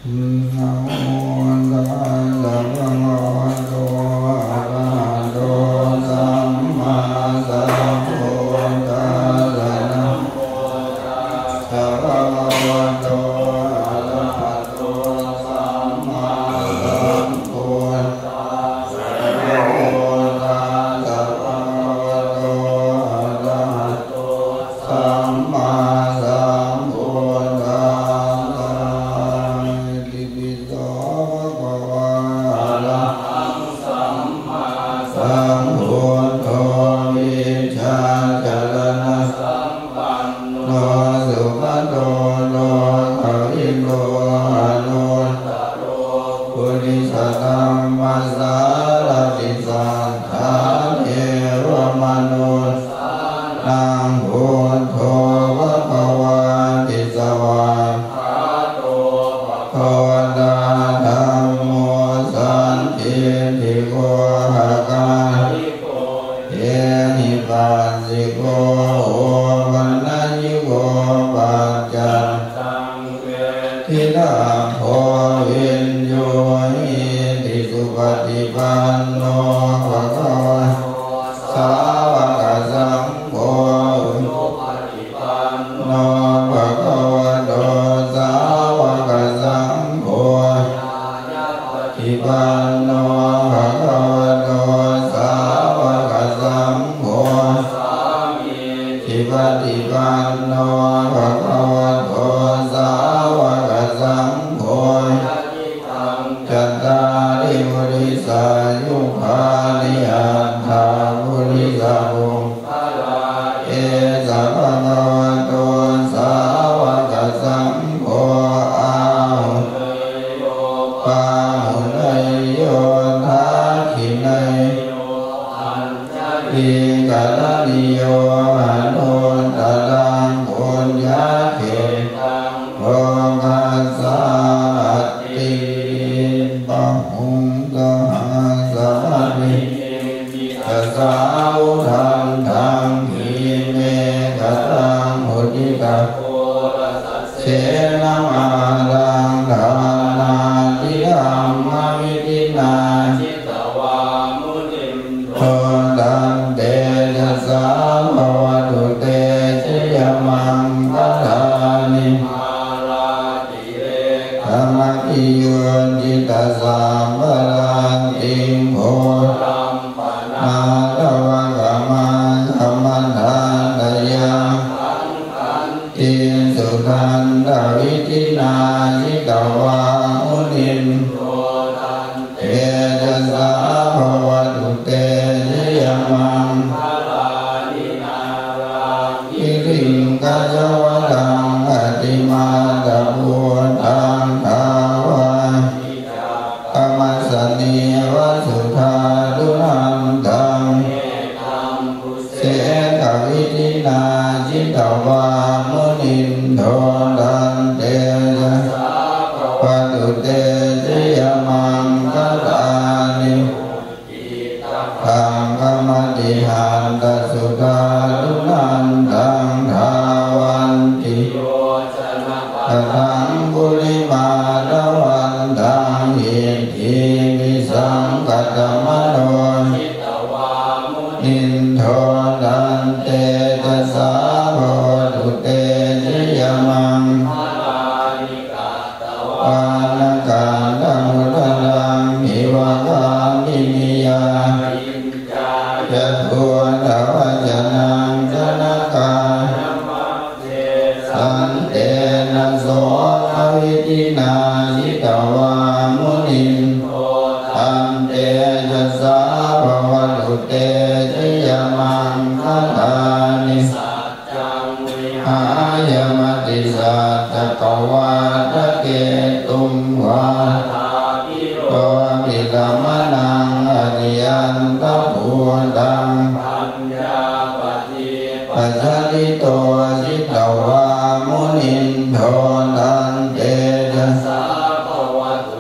โทนันเตจะสาภวตุ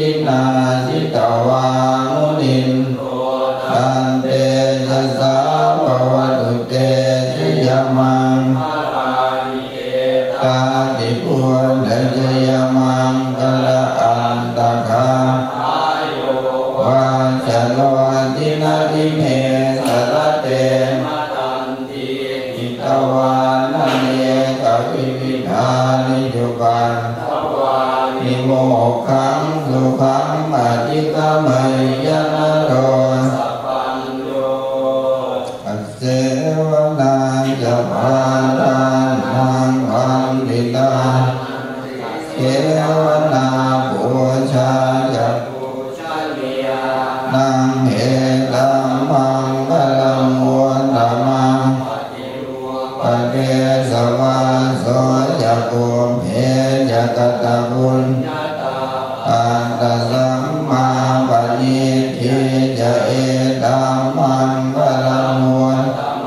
นาจิตวามุนินตันเตจะสาววตุเตชยมังกาติปุณเดชยมังกะละอันตะคาวาจโลตินาติเมสระเตอิตวานันเยกวิวิธานิจุปันนิโมขังสุขังอธิกามัยยะนะโรอัสเสวนาจะภารานังวันติตาเทวนาปูชาจะนังเหตัมมังกะละมุนตมังปะเกสวะโสจะกุมเพจะกตบุญอันตสัมมาปณิทิจะเอตัมมังกะละมุน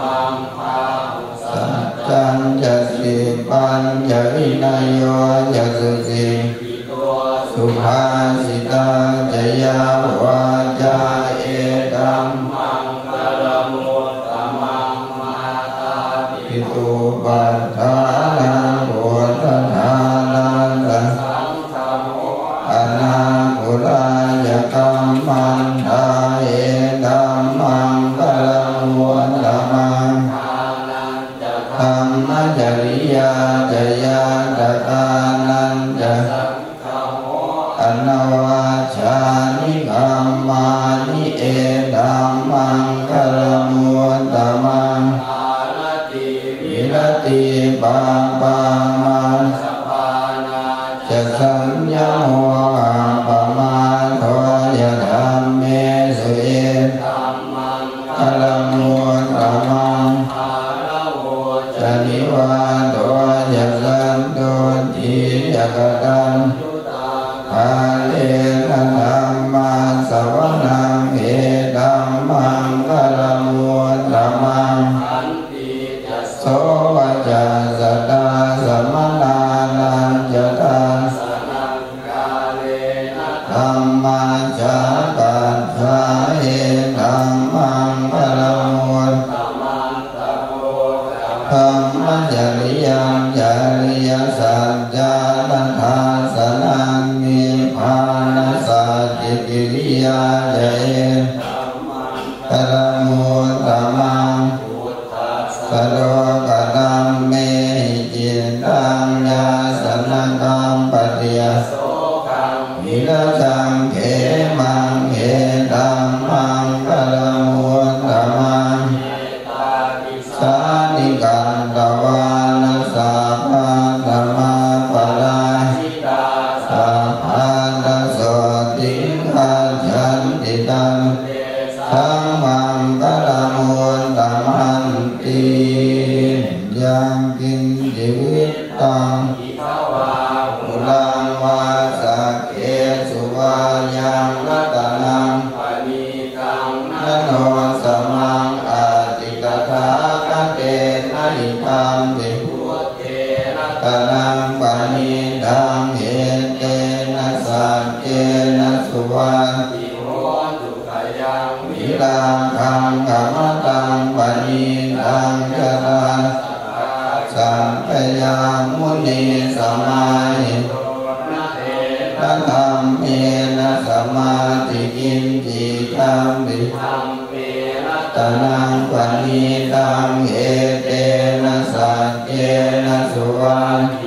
สัจจัญจะสิปัญจะวินัยโยจะสุสีสุภาสิตาจะยาวาจาเอตัมมังกะละมุตตมังมาตาปิตุปัฏฐานาโภชนานันสังฆโมอนาคุลายกัมมันทาเอตัมมังกะละมุตตมังธรรมจริยาจะยาตตานันจะอนวาชานิกัมมานิเอตัมมังกะละมุตตมังวิรติปังปังมันจะสัญญาโมปะมาโทยะธัมเมสุเอตัมมังกะละมุตตมังจะนิวาโตจะสันโตทิจะกตังภาเลนะธัมมาสวนังเอตัมมังกะละมุตตมังโสวะจะสตาสมนานันจะตังธัมมาจะปัฏฐาเอตัมมังกะละมุตตมังธรรมจริยังจริยสัจจานัทาสนังนิพพานสัจจิกิริยาเจกะละมุตตมังสโลกตัมเมหิจิตตังยาสนะกัมปะติยวิรัชังเขมังเขตัมมังกะละมุตตมังสานิกันตวานัสสะภะธรรมาปะราสัพพันตโสติขัจฉันติตังธัมมังกะละมุตตมังติยังกินจิวิตตังอุลังวาสักเขสุวายังรัตนังนโนสมังอาติกถาคเตนะหิตังเตตนังปานิดังเหเตนะสัจเจนะสุวาวิรังคังกามตังปานิดังจราสัมปยังมุนีสมาหินะธรรมเมนะสมาธิกินจิตังวิตนังปานิดังเหเตนะสัจเจนะสุวา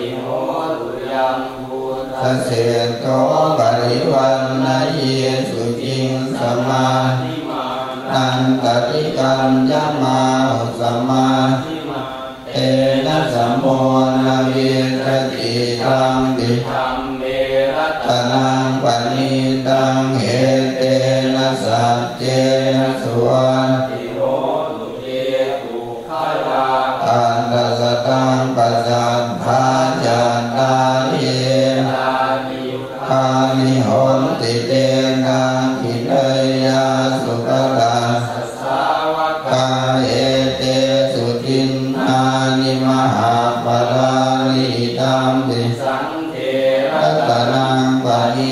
สเสโตปริวันนะเยสุจิงสมานันตติกัญญมาหุสมาเตนะสัมโมนะเวทติตังติตนังปานิดังเหเตนะสัจเจนะสุวาอันตสตังปัสสัทธาจันตาเยอานิโหนติเตนะขิเนยาสุตตาคาเอเตสุทินนานิมหาปาราลิตัมติรัตนังปานิดั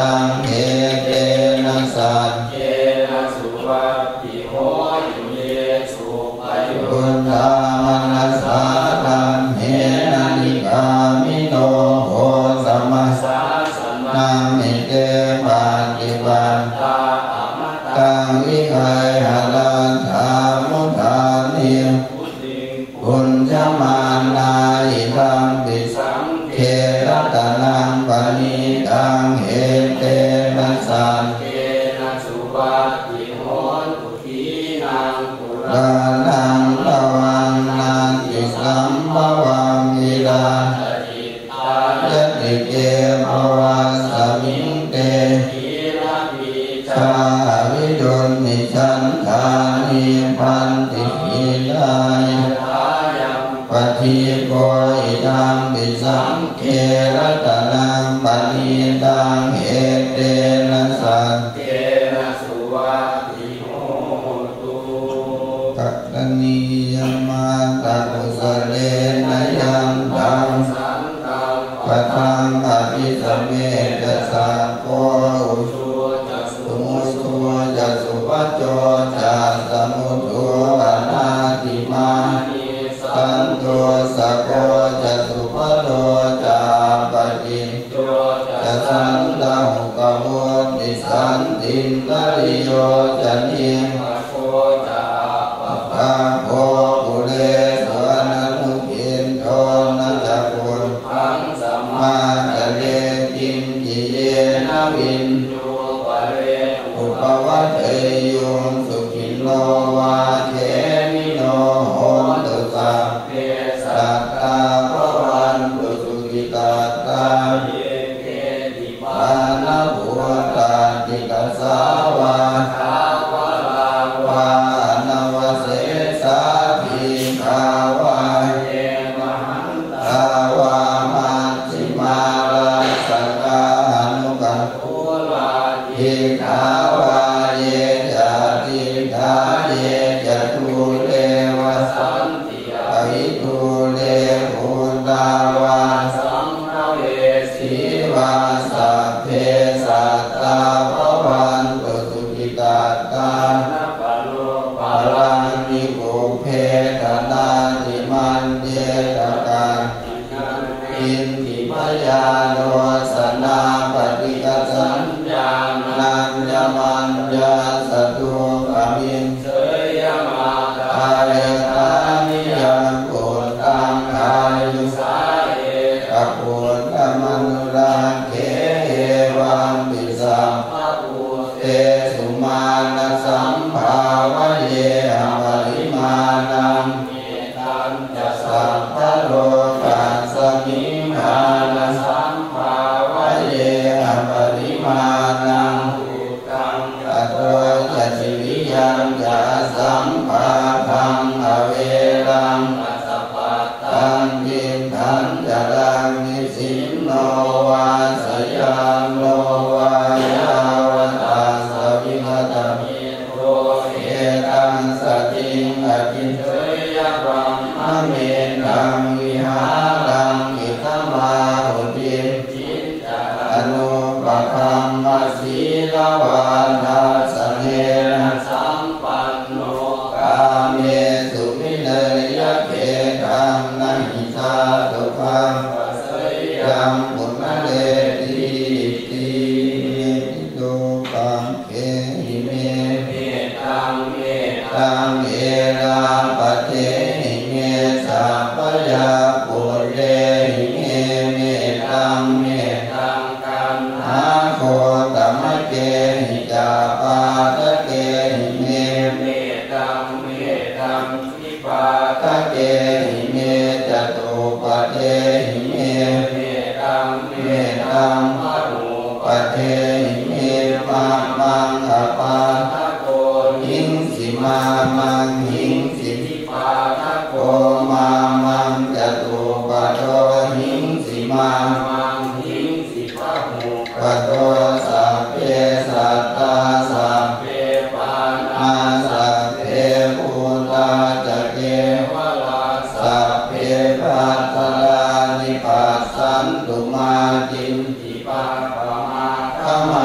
ตังเอเตนะสัตเกนะสุวัตติโหยุเยสุปยุตตามนัสสาตัมเหนะนิกามิโนโหสัมมาสัสสนามิเตปาติปันตาอมตะวิไคหะลันธามุทานิปุญญมานาอิทังปิสังเขรัตนังปณิตังเอเตนะสังเกนะสุวัตติโหตุขีนังปุรานังภวังนันติสัมภวังวิราจิตตายติเกภวัสสมิงเตหิระปิชาวิดุลนิชันธานิพันติหิลายปฏิโกอิตังปิสังเขรัตนังปณิตังเอเตนะสังเกนะสุวัตติโหตุกัตตนิยมาตะกุสเลนะยังตังสันตังปะทังอภิสเมจะสังโฆอุชุจะสุมุสุจะสุปัจโจจะสมุทุอนาติมาสันโตสะโกจะสุภโลจะปฏิโยจะสันตาหุกโมติสันตินตริโยจะนิมโคจะปะปะโภปุเรสวนานุกินโทนะจะปุถทังสัมมาจะเลกินจิเยนะวินโยปะเรอุปวัตเตยุงสุขิโนวาเทมิโนโหตุสัพเพสัตตาภวันตุสุขิตาตาเยเกติปานะภูตาติกัสสาวาทาวะลาวานวเสสาภิกขาวาเยมหันตาวามัชฌิมาราสกานุกัมปุลาทิขาวาเยจะติทาเยจะทุเลวสันติอวิทุเลภูตาวาสัมภเวสีวาสัพเพสัตตาภวันตุสุขิตาตานะปะโลปะลังนิปุเพทนาติมันเยตกันอินทิพยาโนสนาปฏิกัสสัญญานันยมันยาสตุกามินเสยมาตายตานิยังปุตตังอายุสาเอกปุตตมนุราเกเอวังปิสัมภะปุเตสุมาณสัมภาวะเยอปริมาณังเมตัญจะสัพพะโลกัสสมิงหานะสัมภาวะเยอปริมาณังอุตังตโตจะจิวิยังจะสัมภาทังอเวรังปัสสะปัตตังยินทันจะรังนิสินโนวาสยามโนวายาวตาสวิหตมิโตเอตังสติงอภิเทยบัมมะเมตังวิหารังอิทมาหุติจิตตะอนุปะคัมมะสีลวานาสเนนะสัมปันโนกาเมสุมิเนยเกตังนะหิตาตุคังปัสสยัมปุณเลติติโตปังเกหิเมเมตังเมตังเอราปเทหิเมสัพพยาปุเรหิเมเมตังกันหาโคตมะเกหิจาปาตะเกหิเมเมตังทิปาตะเกหิเมจตุปะเทหิเมเมตังมะรุปะเทหิเมมังอปาทะโกหิงสิมามังหิงสิทิปาทะโกมามังจตุปะโตหิงสิมามังหิงสิปะหุปะโตสัพเพสัตตาสัพเพปานาสัพเพภูตาจะเกวลาสัพเพปัตตานิปัสสันตุมาจินติปะปะมาคมา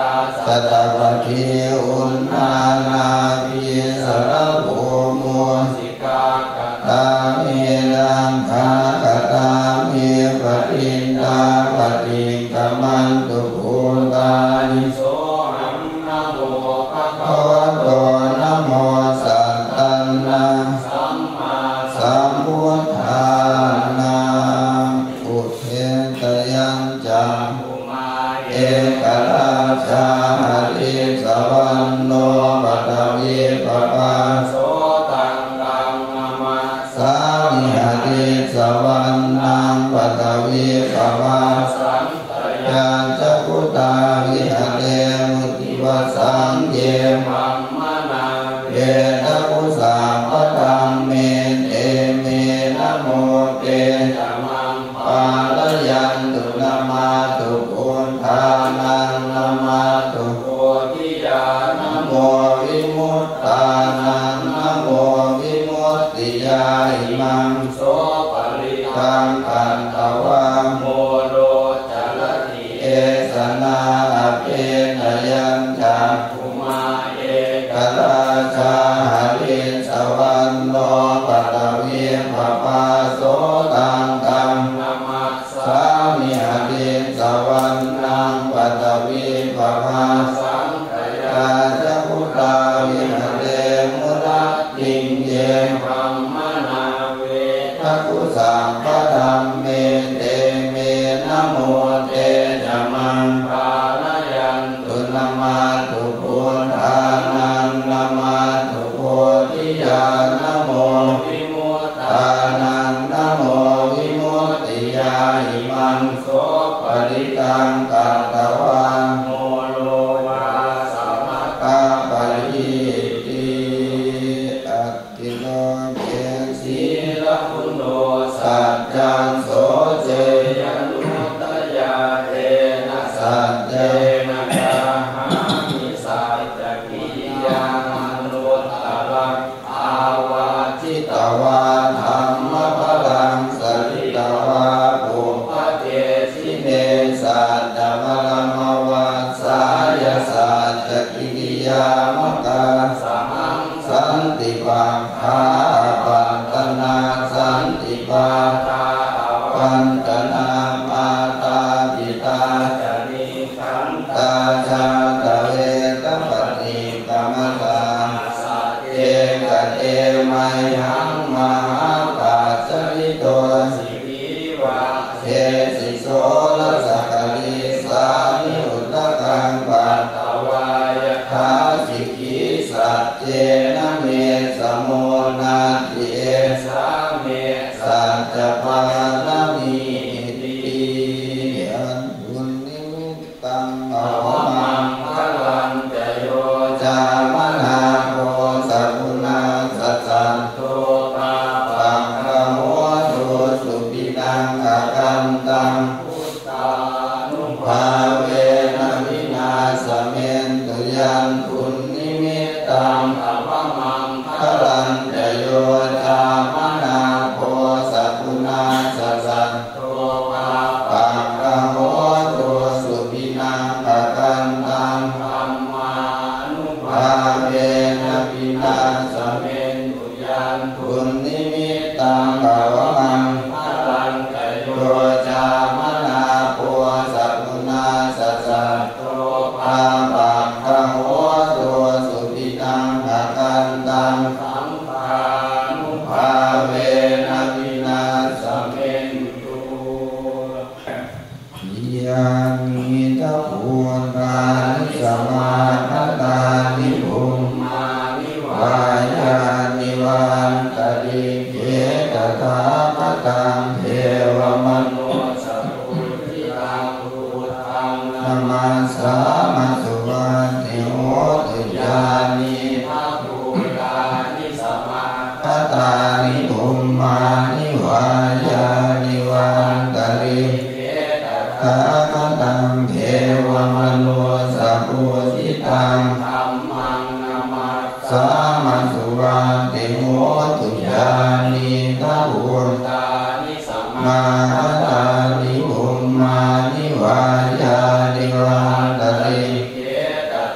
สัตวะทิอุณนานาภิสรภูมุสิกากตาเมรังคากตาเมปฏินตาปฏิกมันตุภูตานิโสหังนะโมภะคะวะโตนะโมสัตตันนะสัมมาสัมพุทธานาอุเทตยังจังเอกราชาหริสวันโนปัตวิปปาโสตังตังนามาสามิหริสวันนังปัตวิปปาสังขยาจักขุตาวิหเรมุติวสังเยมัมมนาเวนะกุสัมปะตังเมเตเมนะโมเตจะมังปาลยันตุนามาตุปุถทานังนามาตุโพธิญาณโมวิมุตตานังนะโมวิมุตติยาหิมังโสปริตังกันตวะโมโรจลติเอสนาอเปนยังจักขุมาเอกราชาหริสวันโนปัตวิปปาโสตังตังนามัสสามิหริสวันนังปัตวิปปาสังขยาจักขุตาวิหเรมุรัตติงเยมัมมนาเวทักขุสัมปะธัมเมเตเมนะโมเตจะมังปาลยันตุนามาตุพุทธานังนามาตุโพธิญาณโมวิมุตตานังนะโมวิมุตติยาหิมังโสปริตังกัตตวะโมโลวาสมกะปริติอัตติโลเกสีลปุณโญสัจจังโสเจยนุตตยาเตนะสัจเจนะกาหามิสัจจกิยังมนุตตรังอาวาจิตวาธัมมะพลังสริตวาปุปปเทสิเนสัจจวรมวัสสายสัจจกิริยามกาสหังสันติปัฏฐาปัตตนาสันติปัฏฐาปันตนามาตาปิตาจานิขันตาชาตะเวตปฏิกรรมตาสัจเจกะเอมัยหังมหาปัจจริโตสิวิวัตเทสิโสละสักลิสานิอุตตะกังปัตตวายทาสิกิสัจเจนะเมสมโมนาติเอสาเมสัจจปาลานิติอันบุญนิมิตตังอมังพลังจโยจามนาโภสัพพุนาสัจจันโตปาปังขโมตุสุปินังอากันตังพุทธานุภาเวนะวินาสเมนตุยันตุนิมิตตังอภมังพลังจโยจามนาโภสัพพุนาสัจจันโตปาปังขโมตุสุปินังอากันตังธัมมานุภาเวนะวินาสเมนตุยันตุนิมิตตังอภมังพลังจโยจามนาโภสัพพุนาสัจจันโตปาปังขโมตุสุปินังอากันตังธัมมานุภาเวนะวินาสเมนตุยานิตะภูตานิสมาทตานิภูมานิวายานิวันตติเขตถาคตังเทวมนุสสุทิตังพุทธังนามัสสามัสสุวันติโหตุญาณิทัพภูตานิสมาทตานิภูมานิวายานิวันตติเขตถาคตังเทวมนุสสุทิตังธัมมังนามัสสามัสสุวันติโหตุญาณิทัพภูตานิสมาทตานิภูมานิวายานิวันตติเข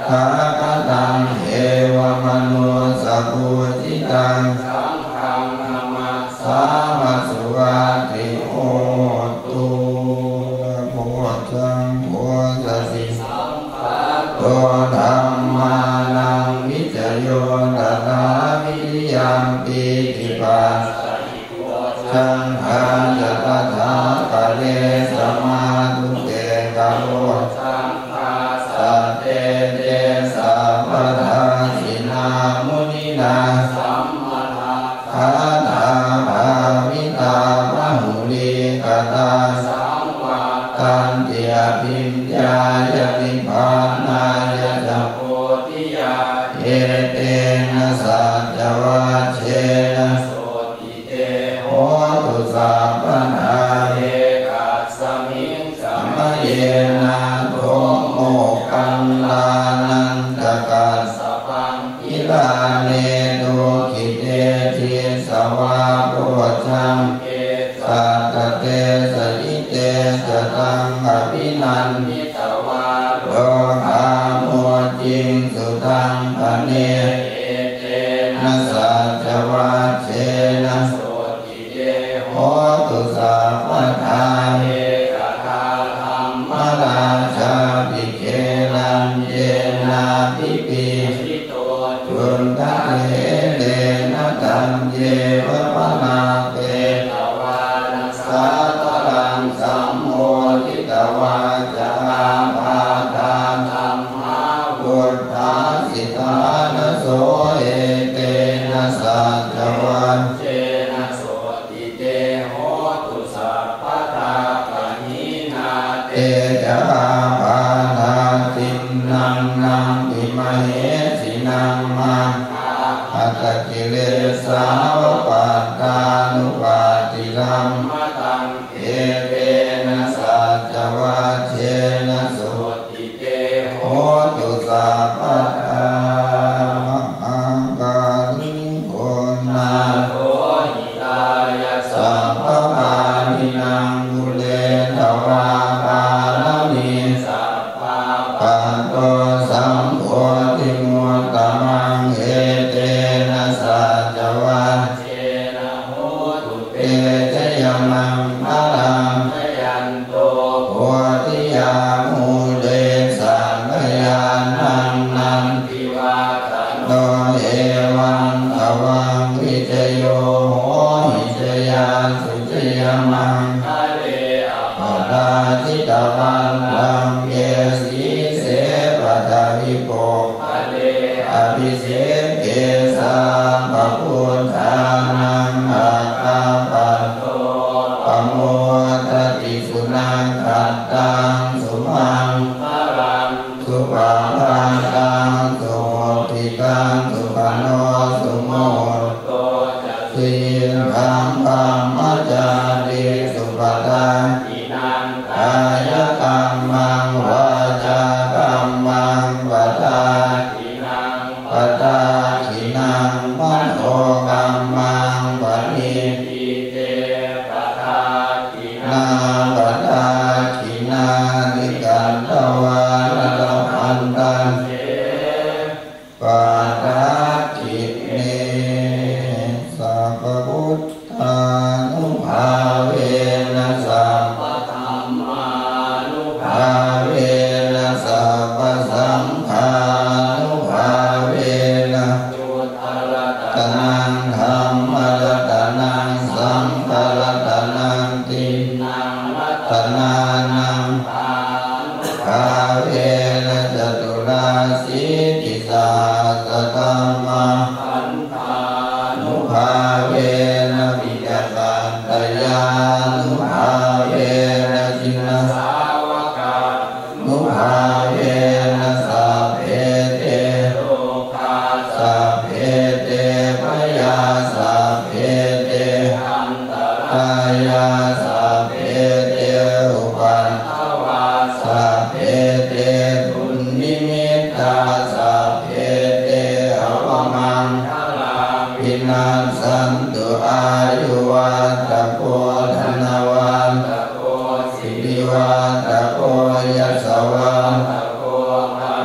าคตังเอวมโนสัพพุจิตังสังฆังนามัสสามิสุวัติโหตุโพธังโพสสิสัมภะโตธัมมานังวิจโยตถาวิริยังปิติปัสสะสังฆาจะตถากะเลสมาตุเตกะโลสังฆาสัตเตเตสัพพะทาสินามุนินาสัมมาทาธาภาวิตาพหุลิกตาสัมมาตันติอภิญญายติภานายะจัพโพธิยาเอเตนะสัจวัชเชนะโสติเตโหตุสัพพนาเอกัสสมิงสัมมเยนะโตโมกังลานันตกัสสะปังอิลาเนโตขิเตทิสวาโพชังเอสัตเตสยิเตจตังอภินันทิตวาโลภาโมจิงสุตังปะเนเอเตนะสัจวัชเชนะโสติเตโหตุสัพพะทาเอกทาธัมมราชาภิเขลังเยนาภิปิสิโตจุนทะเถเรนะตัมเยวะปนาเปตวานัสสะตรังสัมโมทิตวาจาภาทาธัมมาพุทธาสิทานะโสเอเตนะสัจวัชเชนะโสติเตโหตุสัพพะทากะหินาเตจาภาทาตินนังนังอิมเหสินังมาอัตตกิเลสาวปัตตานุปาติธัมมตังเอเตนะสัจวัชเชนะโสติเตโหตุสัพพะทามหังกาลิโกนาโทหิตายะสัพพะมานินังกุเลทวาปาลมิสัพพะปันโตสัมโพธิมุตตมังเอเตนะสัจวัชเชนะโหตุเตชะยมังพลังชยันโตโพธิยามูเดสังฆยานังนันทิวาตโนเอวังอวังวิจโยโหหิจยาสุจยมังทะเลอภาทิตวันลังเยสีเสปะทาวิโปทะเลอภิเสเกสาปะพุทธานังอาคาปัตโตปะโมทติสุนังขัตตังสุมังพลังสุปาทาตังสุโหติตังสุปโนสุโมโตจัตติธัมมัมมะจาริสุปตังอินังกายกัมมังวาจากัมมังปัฏฐาทินังปัฏฐาทินังมโนกัมมังปณิทิเตปัฏฐาทินาปัฏฐาทินานิกันตวานะพันตันเตปัฏฐาทิเนสัพพพุทธานุภาเวนะสัพพธัมมานุภาเวนะสัพพสังฆานุภาเวนะพุทธรัตนังธัมมรัตนังสังฆรัตนังตินังรัตนานังภานุภาเวนะจตุราสีติสาสตัมมาขันธานุภาเวนะวิจสันตยานุภาเวนะจินสาวกานุภาเวนะสัพเพเตโลกาสัพเพเตพยาสัพเพเตอันตรายาสัพเพเตอุปัฏฐวาสัพเพเตปุณณิมิตตาสัพเพเตอวมังคลังวินาสันตุอายุวัตโกธนวันตโกสิริวัตโกยัสสวันตโกภะวะ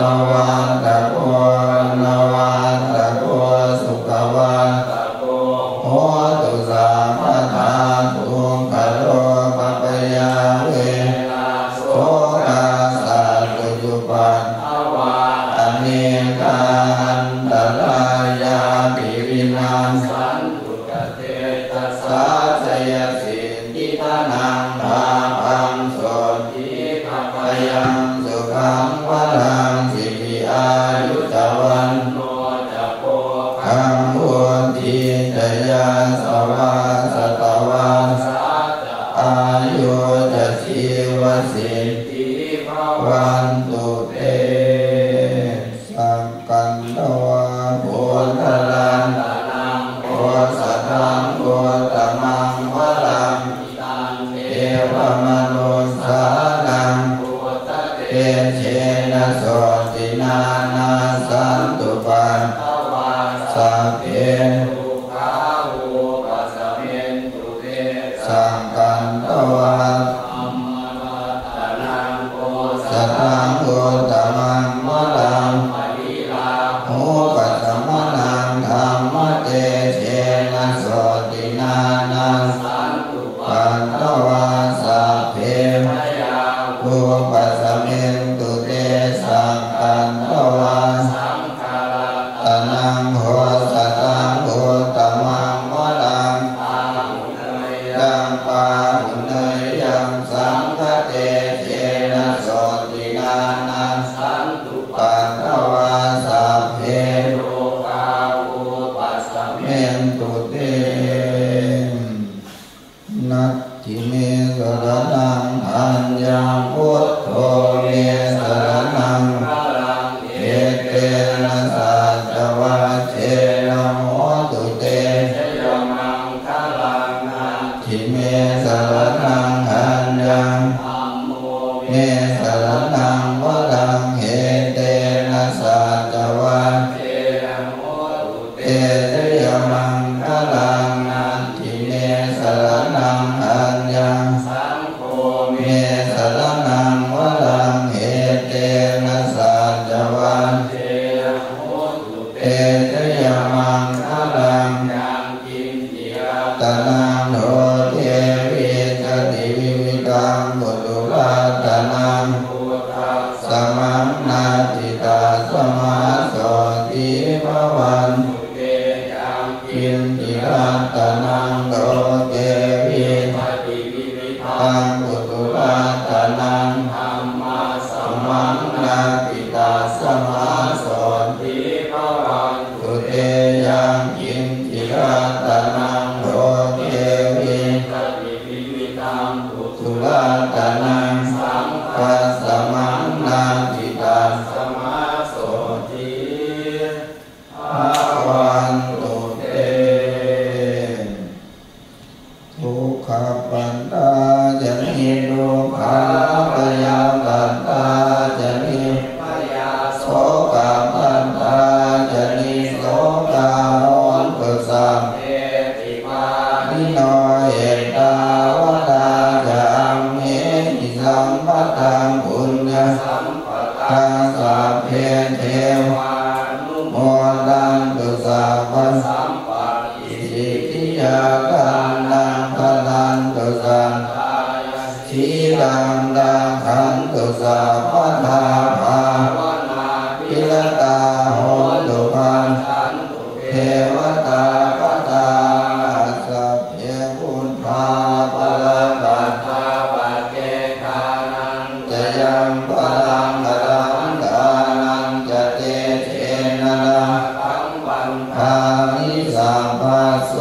วันตะโกนวันตะโกสุขวันตะโกโหตุสัมปทาทุกขโลภปยาเวโสราสัตตุจุปันอเนกันตรายาปิวินังสันตุกเตตัสสะสยสิทธิทานังภาพังโสติภะพยังสุขังวรังสิริอายุจวันโนจะโพคังอุทิจยาสวาสตวันสัจอายุจะชีวสิทธิภวันตุเตสังกันตวะโพธลันตนังโพสัตตังโพตมังวรังเอวมนุสสานังเตเชนะโสตินานาสันตุปันสัพเพสังกันตวะสัตตังโพตมังวรังโหปัสสมนังธรรมเตเชนะโสตินานังปันตวาสัพเพภูปัสสเมนตุเตสังกันตวาตนังโหสัตตังโหตมังวรังดังปาหุเนยยังสังฆเตเชนะโสตินานังปันตวาสัพเพเมนตุเตนัตถิเมสรณังอัญญังพุทโธเมสรณังเอเตนะสัจวัชเชนะโหตุเตทิเมสรณังอัญญังเมสรณังวรังเอเตนะสัจวัชเตชยมังคลังนันทิเมสรณังอัญญังเมสรณังวรังเอเตนะสัจวัชเตชยมังคลังตนังโหเทวิจติวิวิตังบุตุราตนังสมังนาติตาสมาโสติภวันกินติรัตนังโลเกวิตังบุตุราตนังสมังนาติตาสมาโสติภวันตุเตยังกินติรัตนังโลเกวิตุราตนังปัสสมังนาติตาสมาโสติภวันตุเตทุกขปันตาจะนิโรคาปยาปันตาจะนิโสกาปันตาจะนิโสกาโหตุสัมนิโนเอตาวตาจะอัมเหนิสัมปตังปุญญตังสัพเพเทวานุโมทันตุสัพพสัมปะอิสิทิยาการนังพลันตุสันทีรังดังขันตุสัพพทาภาพิลตาโหตุพันเทวตาปตาสัพเพพุทธาปะละปัตถาปะเกกานันจะยังปะลังกะลังกานันจะเตเชนะนะภามิสัมปัสโส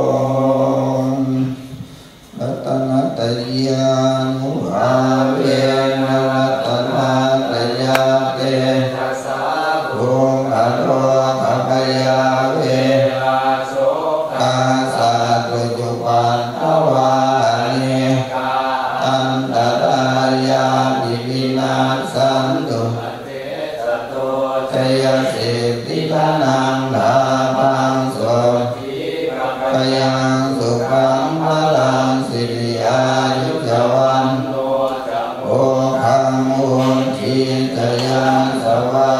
รัตนัตยานุภาเวนะรัตนัตยาเตภูมิโลภปยาเวกาสัตตุจุปันตวานิอันตรายาปิวินาสันตุชยสิทธิทานังลาภังโสพยังสุขังพลังสิริอายุจวันโอคังอุทิจยาสวาส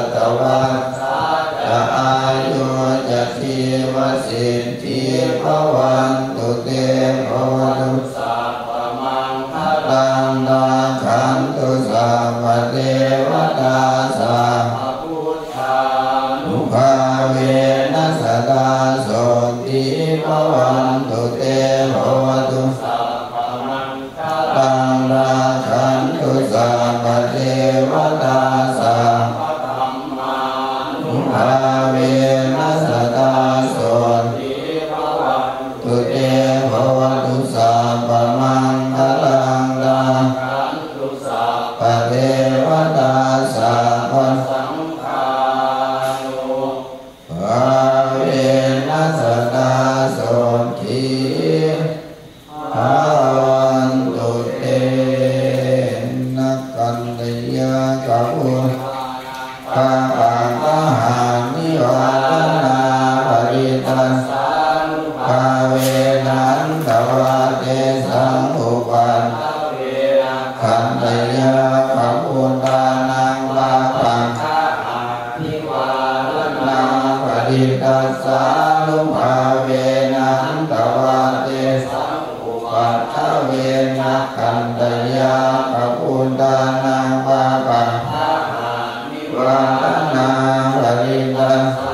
ตวัสจะอายุจะชีวสิทธิภวันตุเตภวตุสัพพมังคลังนาคันตุสัพพเทวตาสัพพพุทธานุภาเวนัสตาโสติภวันตุเตภวตุสัพพมังคลังนาคันตุสัพพเทวตาสัพพธัมมานุภาเวนัสตาโสติภวันตุเตภวตุสัพพมังคลังนาคันตุสัพพเทวตาสัพพสังฆานุภาเวนัสตาโสติภวันตุเตนะกันตยากัปปุปะปังกหานิวาตนาปริตัสสานุภาเวนันตวะเตสังอุปันขันตยากัปปุตานังปะปังกหานิวาตนาปริตัสสานุภาเวนันตวะเตสังอุปัฏฐเวนะขันตยากัปปุตานังปะปังกหานิวาตนาปริตัสสา